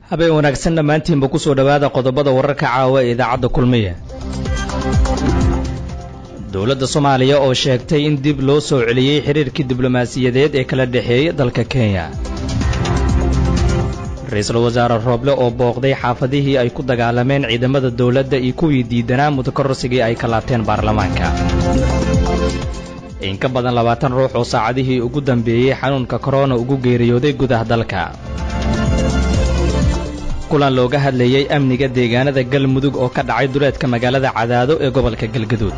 habeen wanaagsan dhammaantiinba ku soo dhawaada qodobada wararka caawa ee idaacadda kulmiye. Dowladda Soomaaliya oo sheegtay in dib loo soo celiyay xiriirkii diblomaasiyadeed ee kala dhaxeeyay dalka Kenya. Ra'iisul Wasaare Roble oo booqday xaafadihii ay ku dagaalameen ciidamada dawladda iyo kuwii diidanaa mutakarrisigii ay ka laabteen baarlamaanka. In ka badan 20 ruux oo saacadihii ugu dambeeyay xanuunka corona ugu geeriyooday gudaha dalka. kulan looga hadlayay amniga deegaanada Galmudug oo ka dhacay duleedka magaalada Cadaado ee gobolka Galgaduud.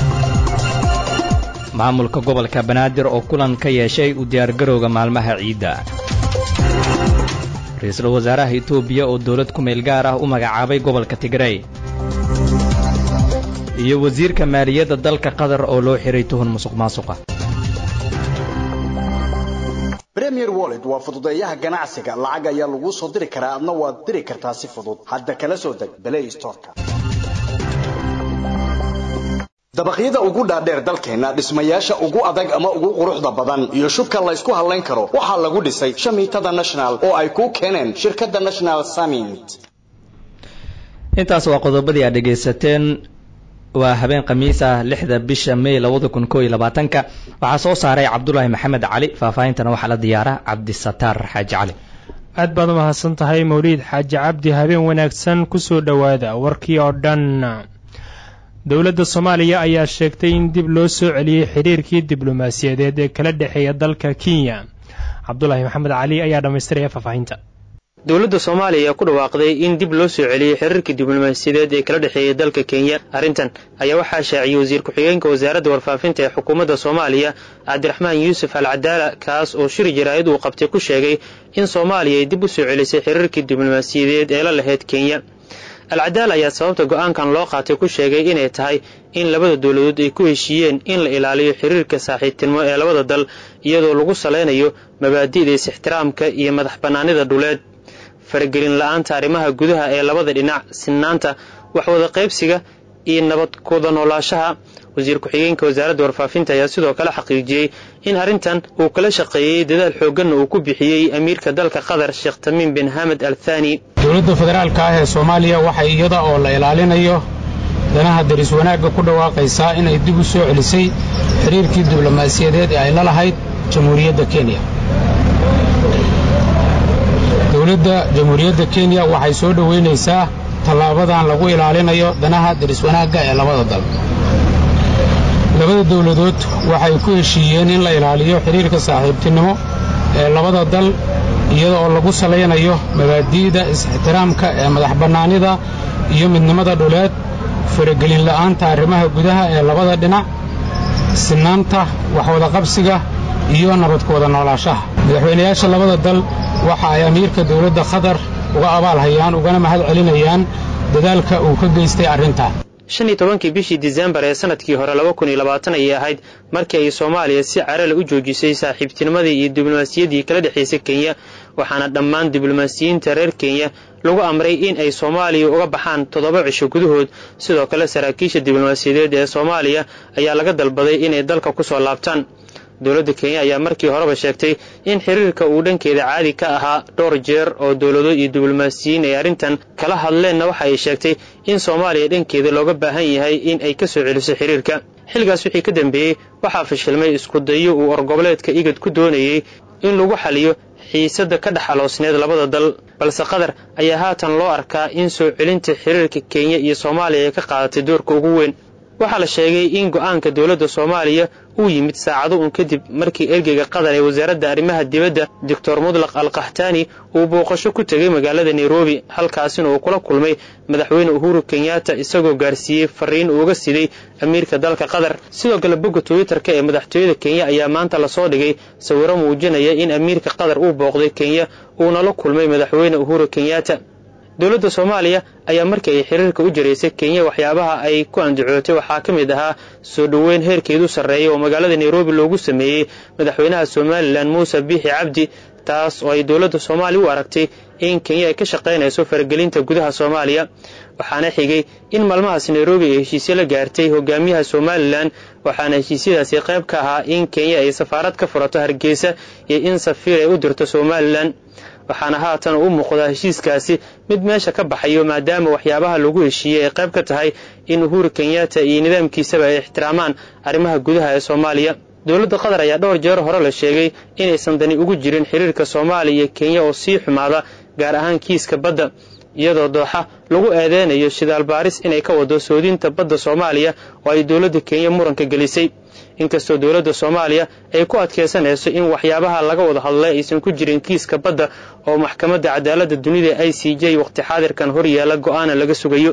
Maamulka gobolka Banaadir oo kulan ka yeeshay u diyaar garowga maalmaha ciida. Ra'iisul Wasaaraha Itoobiya oo dawlad ku meel gaar ah u magacaabay gobolka Tigray. iyo wasiirka maaliyadda dalka Qatar oo loo xiray tuhun musuqmaasuqa. Premier Wallet waa fududeeyaha ganacsiga, lacag ayaa lagu soo diri karaa adna waad diri kartaa si fudud. Hadda kala soo deg Play Store-ka. Dabaqyada ugu dhaadheer dalkeena, dhismayaasha ugu adag ama ugu quruxda badan iyo shubka la isku halayn karo waxa lagu dhisay Shamiitada National oo ay ku keeneen shirkadda National Cement. intaas waa qodobadii aad dhageysateen. waa habeen khamiis ah 6 bisha May 2021 waxa soo saaray Cabdullaahi Maxamed Cali. faahfaahintana waxa la diyaara Cabdisattaar Xaaji Cali. aad baad mahadsan tahay Mawliid Xaaji Cabdi. habeen wanaagsan ku soo dhawaada warkii oo dhan. dowladda Soomaaliya ayaa sheegtay in dib loo soo celiyay xiriirkii diblomaasiyadeed ee kala dhaxeeya dalka Kenya. Cabdullaahi Maxamed Cali ayaa dhameystiraya faahfaahinta. dowladda Soomaaliya ku dhawaaqday in dib loo soo celiyay xiriirkii diblomaasiyadeed ee kala dhaxeeya dalka Kenya. Arrintan ayaa waxaa shaaciyay wasiir ku-xigeenka wasaaradda warfaafinta ee xukuumadda Soomaaliya Cabdiraxmaan Yuusuf Al-Cadaala, kaas oo shir jaraa'id uu qabtay ku sheegay in Soomaaliya ay dib u soo celisay xiriirkii diblomaasiyadeed ee la lahayd Kenya. Al-Cadaala ayaa sababta go'aankan loo qaatay ku sheegay inay tahay in labada dawladood ay ku heshiiyeen in la ilaaliyo xiriirka saaxiibtinimo ee labada dal iyadoo lagu saleynayo mabaadi'da is-ixtiraamka iyo madax bannaanida dhuleed, faragelin la'aanta arrimaha gudaha ee labada dhinac, sinnaanta wax wada qaybsiga iyo nabad ku wada noolaanshaha. wasiir ku-xigeenka wasaaradda warfaafinta ayaa sidoo kale xaqiijiyay in arrintan uu kala shaqeeyay dadaal xooggan uu ku bixiyay amiirka dalka Qatar Sheikh Tamim bin Hamad Al Thani. dowladda federaalka ah ee Soomaaliya waxay iyada oo la ilaalinayo danaha daris wanaagga ku dhawaaqaysaa inay dib u soo celisay xiriirkii diblomaasiyadeed ee ay la lahayd Jamhuuriyadda Kenya. dowladda Jamhuuriyadda Kenya waxay soo dhaweynaysaa tallaabadan lagu ilaalinayo danaha daris wanaagga ee labada dal. labada dawladood waxay ku heshiiyeen in la ilaaliyo xiriirka saaxiibtinimo ee labada dal iyada oo lagu saleynayo mabaadi'da is-ixtiraamka ee madax bannaanida iyo midnimada dhuleed, faragelin la'aanta arrimaha gudaha ee labada dhinac, sinnaanta wax wada qabsiga iyo nabad ku wada noolaanshaha. madaxweynayaasha labada dal waxa ay amiirka dawladda Qatar uga abaalhayaan ugana mahad celinayaan dadaalka uu ka geystay arrintan. 15 bishii December ee sanadkii hore 2020 ayay ahayd markii ay Soomaaliya si carale u joojisay saaxiibtinimadii iyo diblomaasiyaddii kala dhaxaysay Kenya, waxaana dhammaan diblomaasiyiinta reer Kenya lagu amray in ay Soomaaliya uga baxaan 7 cisho gudahood. sidoo kale saraakiisha diblomaasiyadeed ee Soomaaliya ayaa laga dalbaday inay dalka ku soo laabtaan. dowladda Kenya ayaa markii horeba sheegtay in xiriirka uu dhankeeda caadi ka ahaa dhowr jeer oo dawlado iyo diblomaasiyiin ay arrintan kala hadleenna waxa ay sheegtay in Soomaaliya dhankeeda looga baahan yahay in ay ka soo celiso xiriirka. xilligaas wixii ka dambeeyay waxaa fashilmay isku dayo uu orgoboleedka IGAD ku doonayay in lagu xaliyo xiisadda ka dhex aloosneed labada dal, balse Qatar ayaa haatan loo arkaa in soo celinta xiriirka Kenya iyo Soomaaliya ay ka qaadatay doorka ugu weyn. waxaa la sheegay in go'aanka dowladda Soomaaliya uu yimid saacado kadib markii ergeyga Qatar ee wasaaradda arrimaha dibadda Dr. Mudlaq Al-Qahtani uu booqasho ku tagay magaalada Nairobi, halkaasina uu kula kulmay madaxweyne Uhuru Kenyatta isagoo gaarsiiyay fariin uga siday amiirka dalka Qatar. sidoo kale bogga Twitter-ka ee madaxtooyada Kenya ayaa maanta la soo dhigay sawirro muujinaya in amiirka Qatar uu booqday Kenya uuna la kulmay madaxweyne Uhuru Kenyatta. dowladda Soomaaliya ayaa markii ay xiriirka u jareysay Kenya waxyaabaha ay ku andacootay waxaa ka mid ahaa soo dhaweyn heerkeedu sareeyay oo magaalada Nairobi loogu sameeyay madaxweynaha Somaliland Muuse Biixi Cabdi, taas oo ay dowladda Soomaaliya u aragtay in Kenya ay ka shaqeynayso faragelinta gudaha Soomaaliya. waxaana xigay in maalmahaas Nairobi ay heshiisyo la gaartay hogaamiyaha Somaliland, waxaana heshiisyadaasi qayb ka ahaa in Kenya ay safaarad ka furato Hargeysa iyo in safiir ay u dirto Somaliland. waxaana haatan u muuqdaa heshiiskaasi mid meesha ka baxayo maadaama waxyaabaha lagu heshiiyey ay qayb ka tahay in Uhuru Kenyatta iyo nidaamkiisaba ay ixtiraamaan arrimaha gudaha ee Soomaaliya. dowladda Qatar ayaa dhowr jeer hore la sheegay inaysan dani ugu jirin xiriirka Soomaaliya iyo Kenya oo sii xumaada gaar ahaan kiiska badda, iyadoo Dooxa lagu eedeynayo shidaal baaris inay ka wado soodinta badda Soomaaliya oo ay dowladda Kenya muranka gelisay. inkastoo dowladda Soomaaliya ay ku adkeysanayso in waxyaabaha laga wada hadlay aysan ku jirin kiiska badda oo maxkamadda cadaaladda dunida ICJ waqti xaadirkan hor yaala go'aan laga sugayo.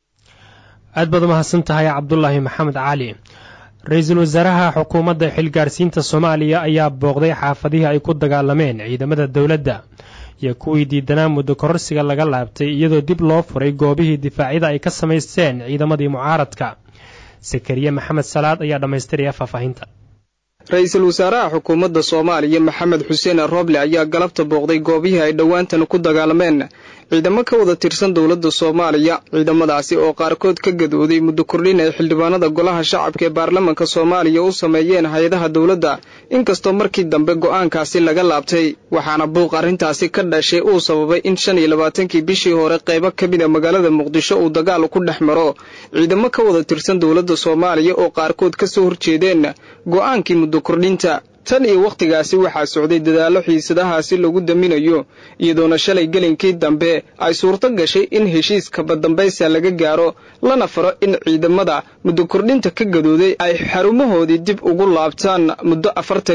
aad baad mahadsan tahay Cabdullaahi Maxamed Cali. Ra'iisul Wasaaraha Xukuumadda Xilgaarsiinta Soomaaliya ayaa booqday xaafadihii ay ku dagaalameen ciidamada dowladda iyo kuwii diidanaa muddo kororsiga laga laabtay iyadoo dib loo furay goobihii difaacyada ay ka samaysteen ciidamadii mucaaradka. Sakariya Maxamed Salaad ayaa dhamaystiraya faahfaahinta. Ra'iisul Wasaaraha Xukuumadda Soomaaliya Maxamed Xuseen Roble ayaa galabta booqday goobihii ay dhawaantan ku dagaalameen ciidamo ka wada tirsan dowladda Soomaaliya. ciidamadaasi oo qaarkood ka gadooday muddo kordhin ay xildhibaanada golaha shacabka ee baarlamaanka Soomaaliya u sameeyeen hay'adaha dowladda, inkastoo markii dambe go'aankaasi laga laabtay. waxaana buuq arrintaasi ka dhashay uu sababay in 25kii bishii hore qaybo ka mid ah magaalada Muqdisho uu dagaal ku dhex maro ciidamo ka wada tirsan dowladda Soomaaliya oo qaarkood ka soo horjeedeen go'aankii muddo kordhinta. tan iyo waqtigaasi waxaa socday dadaallo xiisadahaasi lagu daminayo, iyadoona shalay gelinkii dambe ay suurto gashay in heshiiska badambaysa laga gaaro lana faro in ciidamada muddo kordhinta ka gadooday ay xarumahoodii dib ugu laabtaan muddo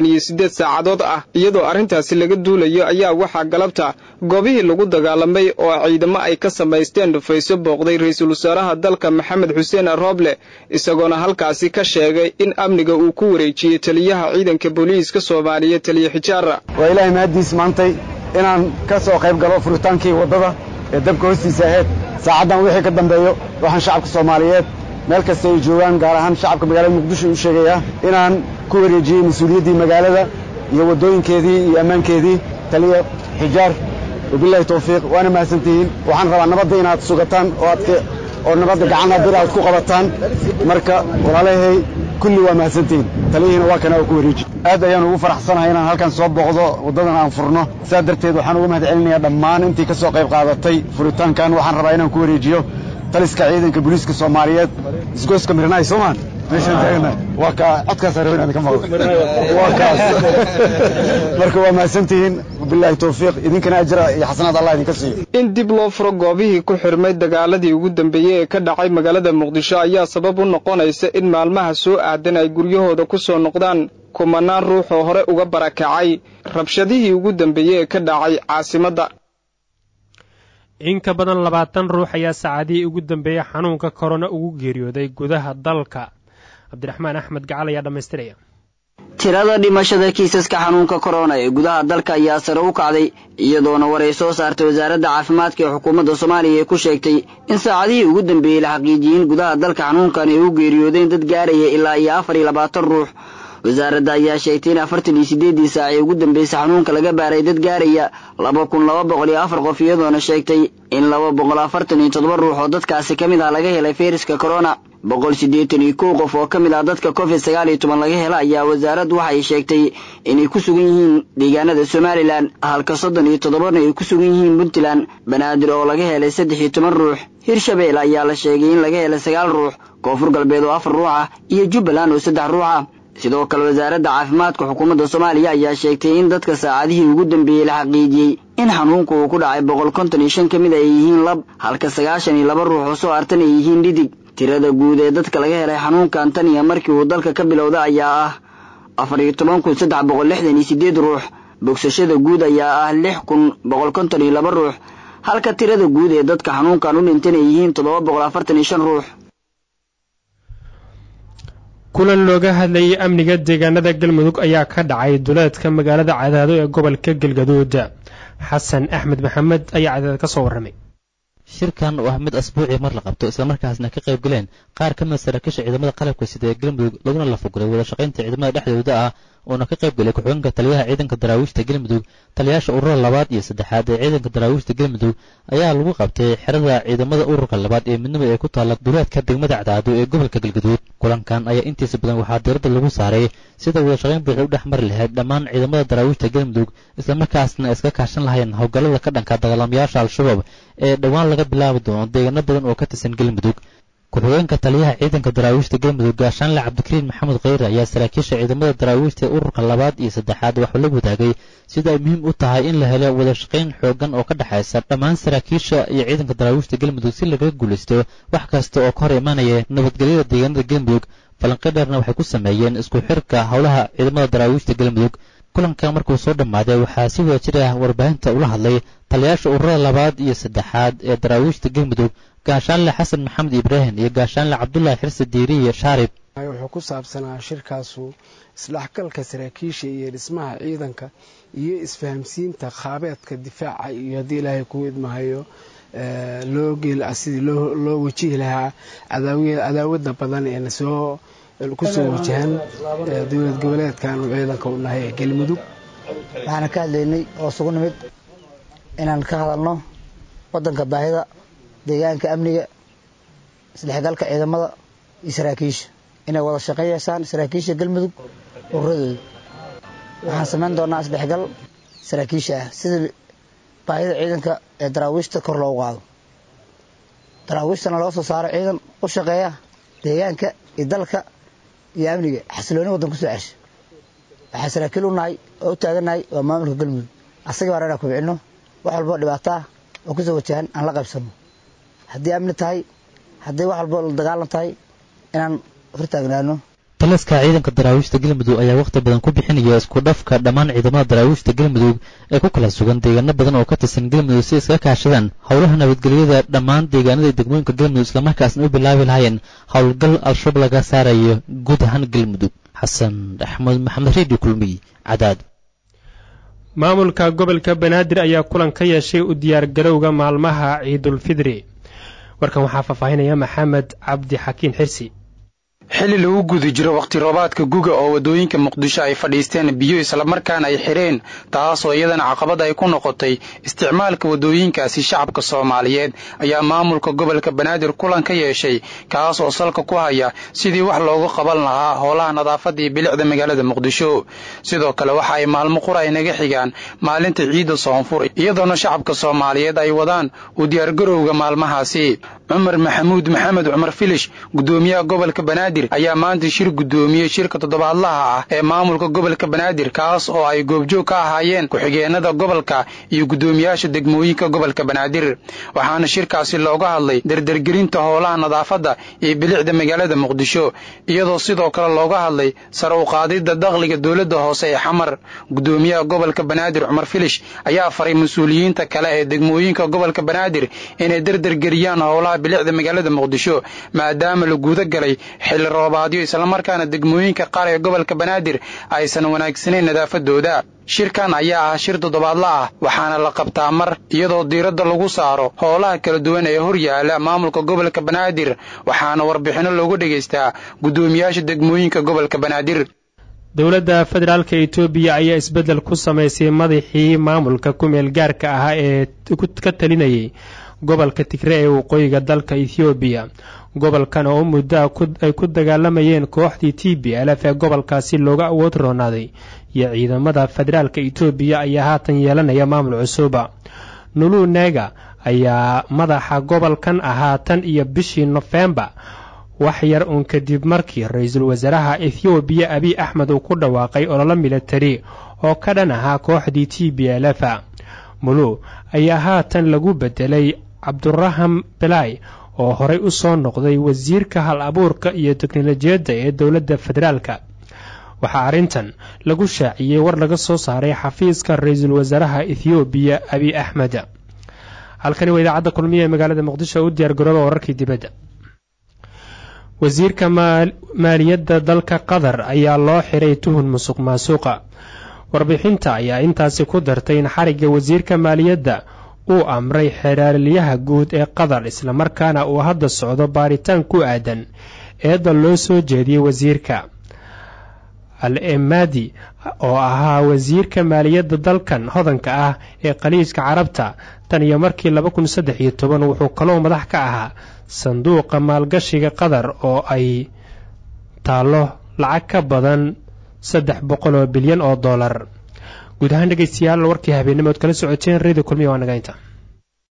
48 saacadood ah. iyadoo arrintaasi laga duulayo ayaa waxaa galabta goobihii lagu dagaalamay oo ciidamo ay ka samaysteen dhufayso booqday ra'iisul wasaaraha dalka Maxamed Xuseen Roble, isagoona halkaasi ka sheegay in amniga uu ku wareejiyay taliyaha ciidanka booliiska Soomaaliya Taliya Xijaar. waa ilaahay mahadiis maantay inaan ka soo qayb galo furitaankii wadada ee dabka hoostiisa ahayd. saacadan wixii ka dambeeyo waxaan shacabka Soomaaliyeed meel kasta ay joogaan gaar ahaan shacabka magaalada Muqdisho u sheegayaa inaan ku wareejiyay mas'uuliyaddii magaalada iyo wadooyinkeedii iyo ammaankeedii Taliya Xijaar. wabillahi tawfiiq, waana mahadsantihiin. waxaan rabaa nabadda inaad sugataan oo nabadda gacanta bir aad ku qabataan. marka walaalahay kulli waa mahadsantihiin. taliyihina waa kana ku wareeji. aad ayaan ugu faraxsanahay inaan halkan soo booqdo wadadan aan furno. sidaa darteed waxaan ugu mahadcelinayaa dhammaan intii ka soo qayb qaadatay furitaankan. waxaan rabaa inaan ku wareejiyo taliska ciidanka booliiska Soomaaliyeed isgooska Mirnay Soomaan meeshan taagna waa ka codkaas rabeen ka maqlo waa kaas. marka waa mahadsantihiin. wabillahi tawfiiq, idinkana ajra iyo xasanaad Allah idinka siiyo. in dib loo furo goobihii ku xirmay dagaaladii ugu dambeeyay ee ka dhacay magaalada Muqdisho ayaa sabab u noqonaysa in maalmaha soo aadan ay guryahooda ku soo noqdaan kumanaan ruux oo hore uga barakacay rabshadihii ugu dambeeyay ee ka dhacay caasimadda. in ka badan 20 ruux ayaa saacadihii ugu dambeeyay xanuunka corona ugu geeriyooday gudaha dalka. Cabdiraxmaan Axmed Gacal ayaa dhamaystiraya. tirada dhimashada kiisaska xanuunka corona ee gudaha dalka ayaa sare u kacday, iyadoona war ay soo saartay wasaaradda caafimaadka ee xukuumadda Soomaaliya ku sheegtay in saacadihii ugu dambeeyay la xaqiijiyay gudaha dalka xanuunkan ay u geeriyoodeen dad gaaraya ilaa 24 ruux. wasaaradda ayaa sheegtay in 48 saac ee ugu dambeysay xanuunka laga baaray dad gaaraya 2204 qof, iyadoona sheegtay in 247 ruux oo dadkaasi ka mid ah laga helay fayraska corona. 181 qof oo ka mid ah dadka COVID-19 laga helay ayaa wasaaraddu waxay sheegtay inay ku sugan yihiin deegaanada Somaliland, halka 37 ay ku sugan yihiin Puntland. Banaadir oo laga helay 13 ruux. Hirshabelle ayaa la sheegay in laga helay 9 ruux, Koonfur Galbeed oo 4 ruux ah iyo Jubbaland oo 3 ruux ah. sidoo kale wasaaradda caafimaadka xukuumadda Soomaaliya ayaa sheegtay in dadka saacadihii ugu dambeeyay la xaqiijiyay in xanuunku uu ku dhacay 155 kamid ay yihiin lab, halka 92 ruux oo soo artan ay yihiin dhidig. tirada guud ee dadka laga helay xanuunkan tan iyo markii uu dalka ka bilowday ayaa ah 14368 ruux. bogsashada guud ayaa ah 6152 ruux, halka tirada guud ee dadka xanuunkan u dhintay ay yihiin 745 ruux. kulan looga hadlayay amniga deegaanada Galmudug ayaa ka dhacay duleedka magaalada Cadaado ee gobolka Galgaduud. Xasan Axmed Maxamed ayaa Cadaado ka soo warramay. shirkan waa mid asbuuci mar la qabto isla markaasna ka qayb galeen qaar ka mid ah saraakiisha ciidamada qalabka sida Galmudug laguna la foguray wada shaqaynta ciidamada dhexdooda ah uuna ka qayb galay ku-xigeenka taliyaha ciidanka daraawiishta galmudug taliyaasha ururada labaad iyo saddexaad ee ciidanka daraawiishta galmudug ayaa lagu qabtay xerada ciidamada ururka labaad ee midnimo ee ku taala duleedka degmada cadaado ee gobolka galgaduud kulankan ayaa intiisa badan waxaa diiradda lagu saaray sida wada shaqayn buuxa u dhex mari lahayd dhammaan ciidamada daraawiishta galmudug islamarkaasna iska kaashan lahayn howlgallada ka dhanka dagaalamayaasha al-shabaab ee dhowaan laga bilaabi doono deegaano badan oo ka tirsan galmudug ku-xigeenka taliyaha ciidanka daraawiishta galmudug gaashaanle cabdikariin maxamed kheyre ayaa saraakiisha ciidamada daraawiishta ee ururka labaad iyo saddexaad waxuu la wadaagay sida ay muhiim u tahay in la helo wada shaqayn xoogan oo ka dhexaysa dhammaan saraakiisha iyo ciidanka daraawiishta galmudug si lagaga guulaysto wax kasta oo ka hor imaanaya nabadgelyada deegaanada galmudug falanqe dheerna waxay ku sameeyeen isku xirka howlaha ciidamada daraawiishta galmudug kulanka markuu soo dhammaaday waxaa si wada jir ah warbaahinta ula hadlay taliyaasha ururada labaad iyo saddexaad ee daraawiishta galmudug gaashaanle xasan maxamed ibraahim iyo gaashaanle cabdulaahi xirse diiriye shaarib wuxuu ku saabsanaa shirkaasu isdhexgalka saraakiisha iyo dhismaha ciidanka iyo isfahamsiinta qaabeedka difaaca iyo haddii ilaahay ku idmahayo sidii loo wajihi lahaa cadaawada badan ee nasoo kusoo wajahan dowlad goboleedkan uu ciidanka u nahay ee galmudug waxaana ka hadlaynay oo isugu nimid inaan ka hadalno wadanka baahida deegaanka amniga isdhexgalka ciidamada iyo saraakiisha inay wada shaqeyn yeeshaan saraakiisha galmudug ururadooda waxaan samayn doonaa isdhexgal saraakiisha ah sida baahida ciidanka ee daraawiishta kor loogu qaado daraawiishtana loo soo saaro ciidan u shaqeeya deegaanka iyo dalka iyo amniga xasilooni waddan kusoo cesha waxaa saraakiil u nahay oo u taagannahay waa maamulka galmudug asaga baan inaan kubcino wax walboo dhibaataa oo kusoo wajahan aan la qaybsanno haddii amni tahay haddii wax walboo la dagaalan tahay inaan hortaagnaano taliska ciidanka daraawiishta galmudug ayaa waqti badan ku bixinaya isku dhafka dhammaan ciidamada daraawiishta galmudug ee ku kala sugan deegaano badan oo ka tirsan galmudug si iskaga kaashadaan howlaha nabadgelyada dhammaan deegaanada degmooyinka galmudug islamarkaasna u bilaabi lahaayeen howlgal al-shabaab laga saarayo guud ahaan galmudug xasan axmed maxamed redio kulmiy cadaad maamulka gobolka banaadir ayaa kulan ka yeeshay u diyaargarowga maalmaha ciidulfidri warkan waxaa faahfaahinaya maxamed cabdi xakiin xirsi xilli lagu guda jiro waqti roobaadka guga oo wadooyinka muqdisho ay fadhiisteen biyo islamarkaana ay xireen taasoo iyadana caqabad ay ku noqotay isticmaalka wadooyinkaasi shacabka soomaaliyeed ayaa maamulka gobolka banaadir kulan ka yeeshay kaas oo salka ku haya sidii wax loogu qaban lahaa howlaha nadaafadda iyo bilicda magaalada muqdisho sidoo kale waxa ay maalmo qura ay naga xigaan maalinta ciidda soonfur iyadoona shacabka soomaaliyeed ay wadaan u diyaargarowga maalmahaasi cumar maxamuud maxamed cumar filish gudoomiyaha gobolka banaadir ayaa maanta shir gudoomiyey shirka toddobaadlaha ah ee maamulka gobolka banaadir kaas oo ay goobjoog ka ahaayeen ku-xigeenada gobolka iyo gudoomiyaasha degmooyinka gobolka banaadir waxaana shirkaasi looga hadlay dardargelinta howlaha nadaafadda iyo bilicda magaalada muqdisho iyadoo sidoo kale looga hadlay sare u qaadidda dakhliga dowladda hoose ee xamar gudoomiyaha gobolka banaadir cumar filish ayaa faray mas-uuliyiinta kale ee degmooyinka gobolka banaadir inay dardargeliyaan howlaha bilicda magaalada muqdisho maadaama la guda galay xilli roobaadyo islamarkaana degmooyinka qaar ee gobolka banaadir aysan wanaagsanayn nadaafadooda shirkan ayaa ah shir toddobaadla ah waxaana la qabtaa mar iyadoo diiradda lagu saaro howlaha kala duwan ee hor yaala maamulka gobolka banaadir waxaana warbixino loogu dhegaystaa gudoomiyaasha degmooyinka gobolka banaadir dowladda federaalka etoobiya ayaa isbeddel ku samaysay madaxii maamulka ku-meel gaarka ahaa ee ka talinayay gobolka tigre ee waqooyiga dalka ethoobiya gobolkan oo muddo ay ku dagaalamayeen kooxdii t b lf ee gobolkaasi looga awood roonaaday iyo ciidamada federaalka etoobiya ayaa haatan yeelanaya maamul cusuba nulu nega ayaa madaxa gobolkan ahaa tan iyo bishii nofembar wax yar uun kadib markii ra-iisul wasaaraha ethoobiya abiy axmed uu ku dhawaaqay ololo militari oo ka dhan ahaa kooxdii t b lf mulu ayaa haatan lagu bedelay cabduraham belay oo horey u soo noqday wasiirka hal abuurka iyo teknolojiyadda ee dowladda federaalka waxaa arrintan lagu shaaciyey war laga soo saaray xafiiska ra-iisul wasaaraha ethoobiya abiy axmed halkani waa idaacadda kulmiya ee magaalada muqdisho u diyaargarooba wararkii dibadda wasiirka maaliyadda dalka qatar ayaa loo xiray tuhun musuq maasuqa warbixinta ayaa intaasi ku dartay in xarigga wasiirka maaliyadda uu amray xeeraaliyaha guud ee qatar islamarkaana uu hadda socdo baaritaan ku aadan eedda loo soo jeediyey wasiirka al emadi oo ahaa wasiirka maaliyadda dalkan hodanka ah ee khaliijka carabta tan iyo markii 2013 wuxuu kaloo madax ka ahaa sanduuqa maalgashiga qatar oo ay taalo lacag ka badan 300 bilyan oo dollar. guud ahaan dhegeystayaal warkii habeenimood kala socoteen reedo kulmiye waa naga inta